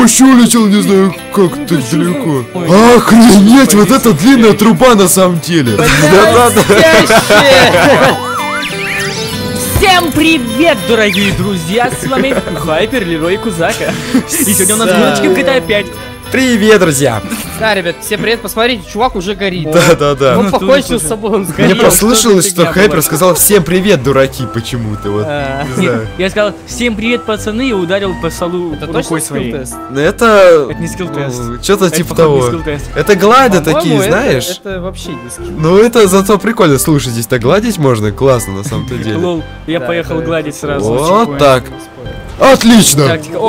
вообще улетел, не знаю, как так далеко. Охренеть, вот это длинная труба на самом деле. Всем привет, дорогие друзья! С вами Хайпер, Лерой и Кузака. И сегодня у нас гоночки в GTA 5. Привет, друзья! Да, ребят, всем привет, посмотрите, чувак уже горит. Да. Он покончил с собой, он сгорел. Мне послышалось, что Хайпер сказал всем привет, дураки, почему-то. Вот. Не знаю. Я сказал всем привет, пацаны, и ударил по столу рукой своей. Это не скилл-тест. Что-то типа того. Это глайды такие, знаешь? Это вообще не скилл. Ну это зато прикольно. Слушай, здесь-то гладить можно? Классно, на самом-то деле. Лол, я поехал гладить сразу. Вот так. Отлично!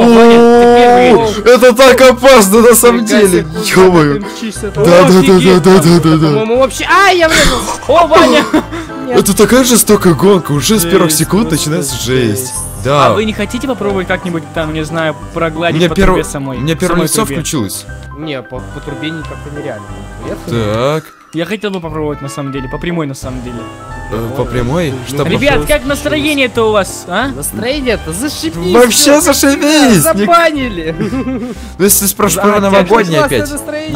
Это так опасно на самом деле! Ё-моё! Да. По-моему, вообще... Ай, я врезал! О, Ваня! Это такая жестокая гонка, уже с первых секунд начинается жесть. Да. А вы не хотите попробовать как-нибудь там, не знаю, прогладить по трубе самой? У меня первое лицо включилось. Не, по трубе как-то нереально. Так. Я хотел бы попробовать на самом деле, по прямой на самом деле. По прямой? Ребят, как настроение-то у вас, а? Настроение-то зашибись! Вообще зашибись! Забанили! Ну если ты спрашиваешь про новогоднее опять.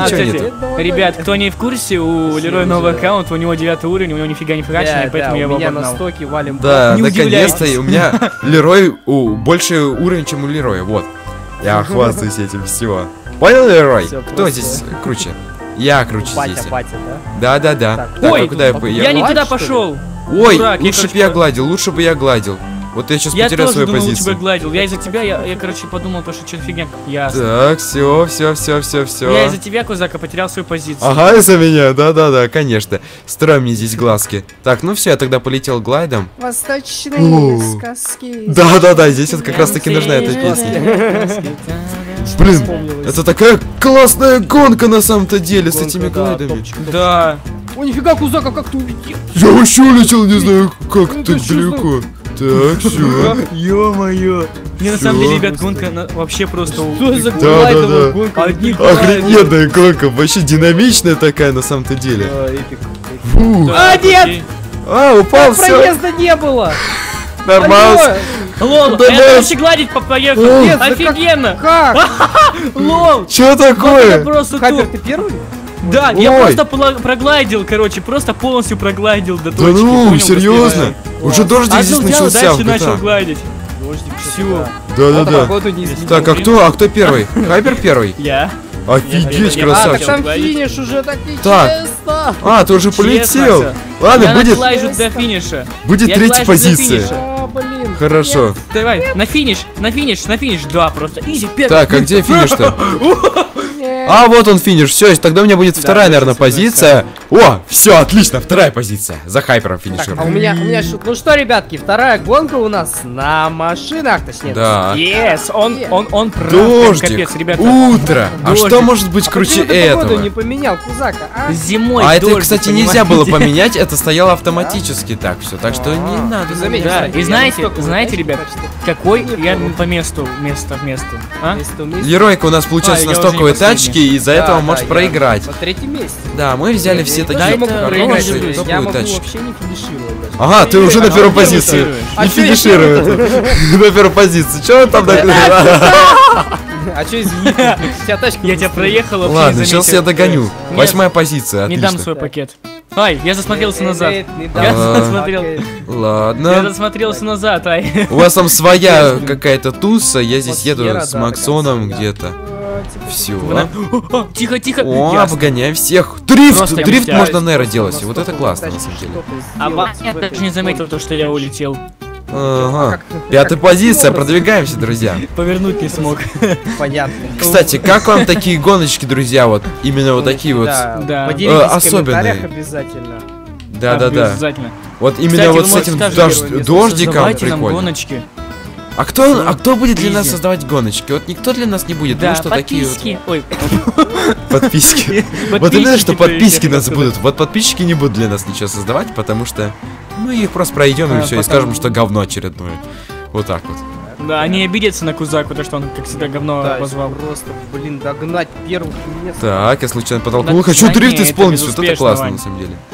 Ребят, кто не в курсе, у Лероя новый аккаунт, у него 9 уровень, у него нифига не фигачный, поэтому я его обогнал. на стоке валим. Да, наконец-то у меня Лерой больше уровень, чем у Лероя, вот. Я хвастаюсь этим, все. Понял, Лерой? Кто здесь круче? Я круче здесь. Да. Ой, я не туда пошел. Ой, лучше бы я гладил, Вот я сейчас потерял свою позицию. Я тоже гладил. Я из-за тебя, я короче, подумал, что что-то фигня. Ясно. Так, все. Я из-за тебя, Кузака, потерял свою позицию. Ага, из-за меня, да, конечно. Строй мне здесь глазки. Так, ну все, я тогда полетел глайдом. Восточные сказки. Да, здесь вот как раз таки нужна эта песня. Блин, это такая классная гонка на самом-то деле с этими глайдами. Да. О, нифига, Кузака, как ты улетел? Я вообще улетел, не знаю, как так далеко. Так, все. Ё-моё. Не, на самом деле, ребят, гонка вообще просто... Что за глайдовая гонка? Охрененная гонка, вообще динамичная такая на самом-то деле. Фу. А, нет! Упал, все. Проезда не было! Нормально. Лол, Да, я дальше гладить поехал. Нет, Офигенно. Как? Лол. Че такое? Хайпер, ты первый? Да, я просто прогладил, короче, просто полностью прогладил до точки. Да ну, понял, серьезно? Уже дождик здесь начался. Дальше начал гладить. Все. Да. Так, а кто первый? Хайпер первый? Я. Офигеть, Так красавчик. там финиш уже так Так. нечестно. Ты уже полетел. Ладно, Я будет наглажу до финиша. третья позиция. Блин. Хорошо. Давай, на финиш, да, просто изи, первый. Так, а где финиш-то? Вот он финиш. Все, тогда у меня будет вторая, наверное, позиция. О, все, отлично, вторая позиция. За Хайпером финишируем. А у меня шут. Ну что, ребятки, вторая гонка у нас на машинах, точнее. Да. Yes, он прав. Дождик, Капец, ребята. утро. А Дождик. что может быть круче этого? Погоду не поменял, Кузака, а? Зимой А это, дождик, кстати, понимаете? нельзя было поменять, это стояло автоматически так все. Так что не надо заметить. Да, и знаете, ребят, какой я по месту, место. А? Леройка у нас получился на стоковой тачке, и из-за этого может проиграть. На третьем месте. Да, мы взяли все такие хорошие Я топовые могу тачки. вообще не финишировать. Ага, ты уже на первой позиции. Не финиширует. На первой позиции. Че он там написано? А че, извините, вся тачка... Я тебя проехал вообще. Ладно, сейчас я догоню. 8-я позиция, Не отлично. дам свой пакет. Ай, я засмотрелся назад. Я засмотрел. Я Ладно. засмотрелся назад, ай. У вас там своя какая-то туса, я здесь еду с Максоном где-то. Все. Тихо. О, Ясно. обгоняем всех. Просто Дрифт мечтаю. можно, наверное, делать. И вот это классно, на самом деле. А я даже не заметил то, что я улетел. Ага. 5-я позиция, продвигаемся, друзья. Повернуть не смог. Понятно. Кстати, как вам такие гоночки, друзья? Вот именно вот такие вот. Да. Поделитесь в особенные. комментариях обязательно. Да. Обязательно. Вот именно Кстати, вот вы с этим можете тоже дождиком создавайте нам прикольно. гоночки. А кто будет для нас Изи. создавать гоночки? Вот никто для нас не будет, Да, потому что такие вот подписки. Ой, подписки. Вот именно что подписки нас будут. Вот подписчики не будут для нас ничего создавать, потому что мы их просто пройдем и все, и скажем, что говно очередное. Вот так вот. Да, они обидятся на Кузаку, то что он, как всегда, говно Да, позвал. просто, блин, догнать первых мест. Так, я случайно Да, подтолкнул. Хочу да дрифт не, исполнить, это вот это безуспешно, классно Вань. на самом деле.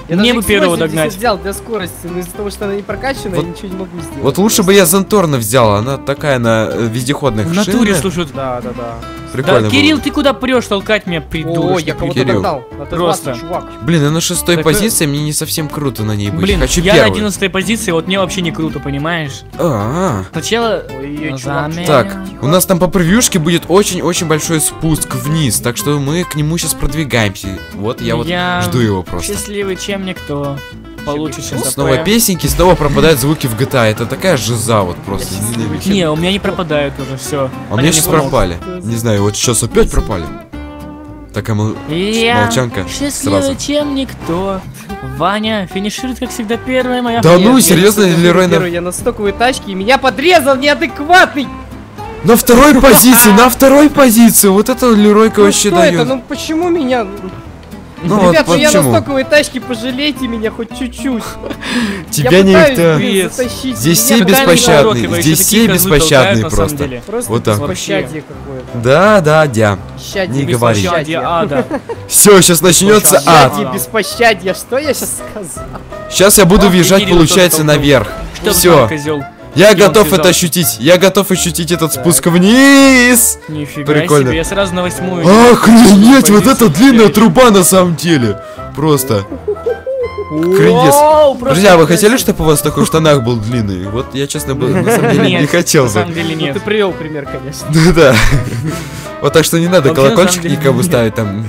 Мне бы первого догнать. Взял для скорости, но из-за того, что она не прокачана, я ничего не могу сделать. Вот лучше бы я Зенторна взял, она такая на вездеходных В натуре, шинах. слушай. Да. Прикольно Да, было. Кирилл, ты куда прешь толкать меня, придурок? О, я кого-то Кирилл. догнал. Просто. Чувак. Блин, я на 6-й Так, позиции, мне не совсем круто на ней быть. Блин, Хочу я на первую. 11 позиции, вот мне вообще не круто, понимаешь? А-а-а. Сначала... Ой, чувак. Так, у нас там по превьюшке будет очень-очень большой спуск вниз, так что мы к нему сейчас продвигаемся. Вот я вот жду его просто. Счастливый, чем никто. Получше, чем Снова песенки, снова пропадают звуки в GTA. Это такая жиза вот просто. Не, у меня не пропадают уже, все. А у меня сейчас пропали. Не знаю, вот сейчас опять пропали. Такая молчанка счастливый, сразу. чем никто. Ваня финиширует, как всегда, первая моя. Да ну, серьезно, Лерой Я на стоковой тачке, и меня подрезал неадекватный. на второй позиции, на второй позиции. Вот это Леройка вообще что это? дает. Ну почему меня... Ну Ребята, вот я на почему? стоковой тачке, пожалейте меня хоть чуть-чуть. Тебя никто. Затащить. Здесь все Меня беспощадные, Уроки, здесь вы все такие козлы беспощадные толкают, на самом просто. деле. Просто Вот так. беспощадие какое-то. Да, дядя. Беспощадие, Не говори. Беспощадие ада. Все, сейчас начнется ад. Беспощадие, беспощадие. Что я сейчас сказал? Сейчас я буду Ох, въезжать, Кирилл получается, что-то толкнул. наверх. Что Все. козел? Я Где он готов это связался? ощутить. Я готов ощутить этот спуск вниз. Нифига Прикольно. себе, я сразу на 8-ю. Охренеть, вот позицию это длинная перейду. труба на самом деле. Просто. Крындец. Вау, просто Друзья, вы красиво. хотели, чтобы у вас такой в штанах был длинный? Вот я, честно, на самом деле не Нет, хотел на бы. самом деле Ну, нет. ты привел пример, конечно. Да. Вот так что не надо Вообще, на колокольчик самом деле, никому нет. ставить там.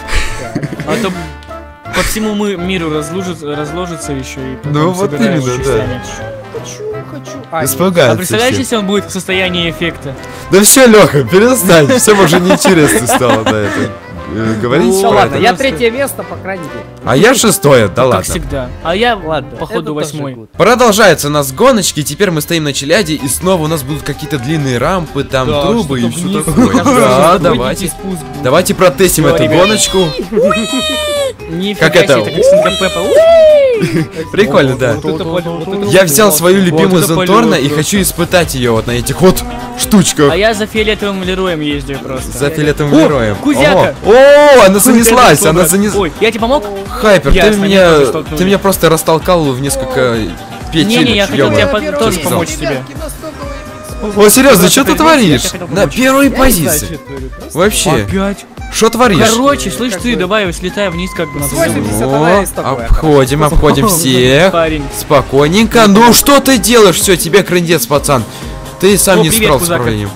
А то по всему миру разложится еще и потом Ну, вот собираешь именно, чуть да. станет. Хочу. А, нет. Испугаются А представляешь, все. если он будет в состоянии эффекта? Да все, Леха, перестань. Всем уже неинтересно стало на это говорить. Ну про ладно, это. я третье место, по крайней мере. А я 6-е, да Как ладно. всегда. А я, Ладно, походу, это тоже 8-й. good. Продолжаются у нас гоночки, теперь мы стоим на Челяде, и снова у нас будут какие-то длинные рампы, там Да, трубы и что-то все вниз. такое. Кажется, Да, что давайте. спуск будет. Давайте протестим Всё, эту ребят. гоночку. Нифига Как это? себе, как Свинка Пеппа. Прикольно, да. Вот это полет. Я взял свою любимую это Зенторна полет и просто. хочу испытать ее вот на этих вот штучках. А я за фиолетовым Лероем ездил просто. За фиолетовым О, героем. Кузяка! О, она занеслась, Хуй, она это занеслась. Ой, я тебе помог? Хайпер, Ясно, меня тоже ты столкнули. меня просто растолкал в несколько петель. Не-не, я хотел тебе Первое тоже место. помочь тебе. Ребятки, на стоковой. О, серьезно, Просто что ты прикиньте, творишь? я хотел На помочь. первой Я не знаю, позиции. что я творю, просто. Вообще, Опять? что творишь? Короче, слышь Как ты, бы- давай, слетай вниз, как бы надо. 80 О, она есть такое. обходим всех. Парень. Спокойненько. Ну что ты делаешь? Все, тебе крындец, пацан. Ты сам О, не привет, справился с Кузака. управлением.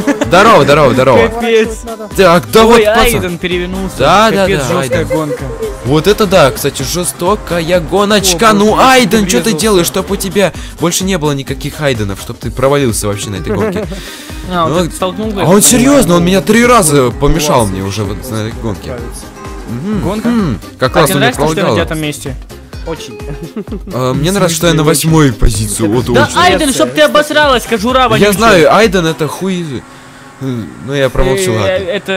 Здорово. Капец. Так, да Ой, вот, пацан. Айден перевернулся. Да, Капец, да, жесткая Айден. гонка. Вот это да, кстати, жестокая гоночка. О, Ну, боже, Айден, ты что ты врезался. делаешь, чтобы у тебя больше не было никаких Айденов, чтобы ты провалился вообще на этой гонке. А, Ну, он столкнул. А он серьезно, он меня 3 раза помешал мне уже вот на этой гонке. Гонка? Как А раз тебе он меня нравится, что я на пролагал. 9 месте? Очень. Мне нравится, что я на 8-й позиции. Вот Да, очень. Айден, чтоб ты обосралась, кожура Я вонючая. знаю, Айден это хуй. Ну я промолчу, ладно.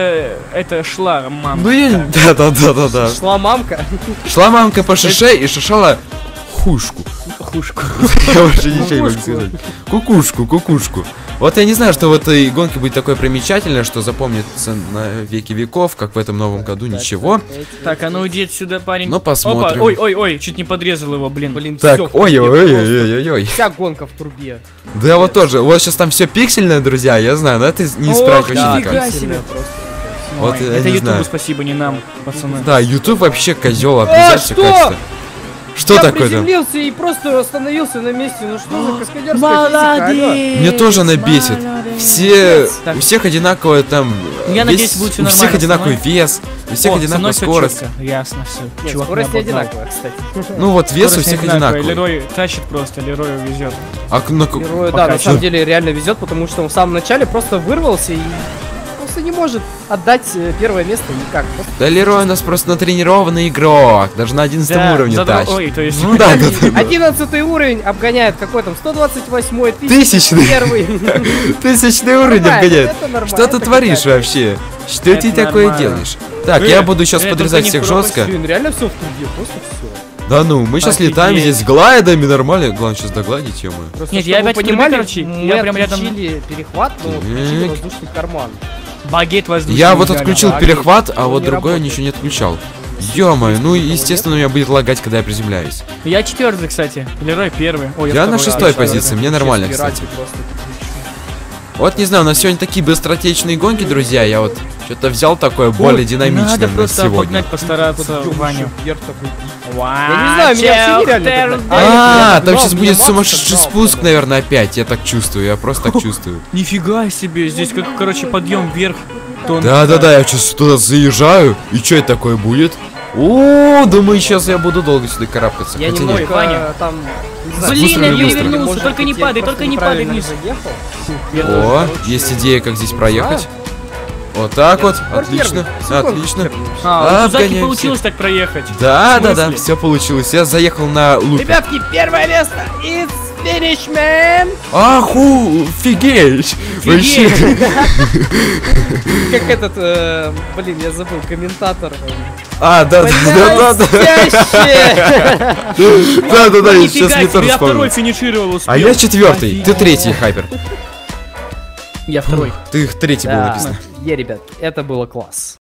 Это шла, мама. Ну я... Да. Шла мамка. Шла мамка по шише и шишала хушку. Хушку. Я вообще ничего не могу сказать. Кукушку. Вот я не знаю, что в этой гонке будет такое примечательное, что запомнится на веки веков, как в этом новом году, ничего. Так, а ну иди отсюда, парень. Ну, посмотрим. Опа, ой, чуть не подрезал его, блин. Блин, Так, всё, ой. Вся гонка в трубе. Да вот тоже, вот сейчас там все пиксельное, друзья, я знаю, но это не исправить вообще да, никак. нифига себе. Вот Ой, я это не Ютубу знаю. спасибо, не нам, пацаны. Да, YouTube вообще козел, обрезать что? качество. Что Я такое там? приземлился и просто остановился на месте. Ну что за каскадерская физика, алло? Мне тоже она бесит. Все, Так. у всех одинаковое там. Я надеюсь, будет всё у всех нормально одинаковый со вес, у всех О, со одинаковая мной всё скорость. чётко. Ясно, все. Нет, Чувак скорость не меня обогнал. одинаковая, кстати. Ну вот вес у Скорость всех не одинаковая. одинаковый. Лерой тащит просто, Лерою везет. А Герою, да, Пока на чё. самом деле реально везет, потому что он в самом начале просто вырвался и просто не может отдать первое место никак. Просто да Лерой у нас просто натренированный игрок, даже на 11 уровне тащит. Ой, то есть... Ну да. 11 уровень обгоняет какой там 128-й, 1000-й. 1001-й. 1000-й уровень Нормально, обгоняет. это нормально, Что ты это творишь катается. вообще? Что ты Это такое нормально. делаешь? Так, я буду сейчас это подрезать не всех пропасть. жестко. Блин, реально все в трубе, просто все. Да ну, мы сейчас Офигеть. летаем здесь с глайдами, нормально. Главное сейчас догладить, ё-моё. Просто, Нет, чтобы я вы опять в трубе, понимали, короче, мы я прям рядом- отключили перехват, но отключили Так. воздушный карман. Багет воздушный. Я вот взяли. отключил да, перехват, он а вот не другой работает. ничего не отключал. Ё-моё, ну естественно у меня будет лагать, когда я приземляюсь. Я 4-й, кстати. Лерой 1-й. Ой, я на 6-й позиции, мне нормально, кстати. Вот не знаю, у нас сегодня такие быстротечные гонки, друзья. Я вот что-то взял такое более динамичное надо на просто сегодня. обогнать, постараться Ваню. Я не знаю, меня все нереально. Там сейчас будет сумасшедший спуск, наверное, опять. Я так чувствую, я просто так чувствую. Нифига себе, здесь как, короче, подъем вверх. Да-да-да, я сейчас туда заезжаю. И что это такое будет? О, думаю, сейчас я буду долго сюда карабкаться. Я Хотя немного нет. Ваня. там... Блин, я вернулся, только не падай, только не падай вниз. О, есть идея, как здесь проехать. Вот так вот, отлично, отлично. А, у Заки получилось так проехать. Да, все получилось. Я заехал на лупе. Ребятки, первое место. It's finish, man. Офигеть! Вообще. Как этот, блин, я забыл, комментатор. Да. Да, сейчас мне тоже я вспомнил. 2-й финишировал, успел. А я 4-й, ты 3-й, Хайпер. Я 2-й. Ты 3-й был написано. Ребят, это было класс.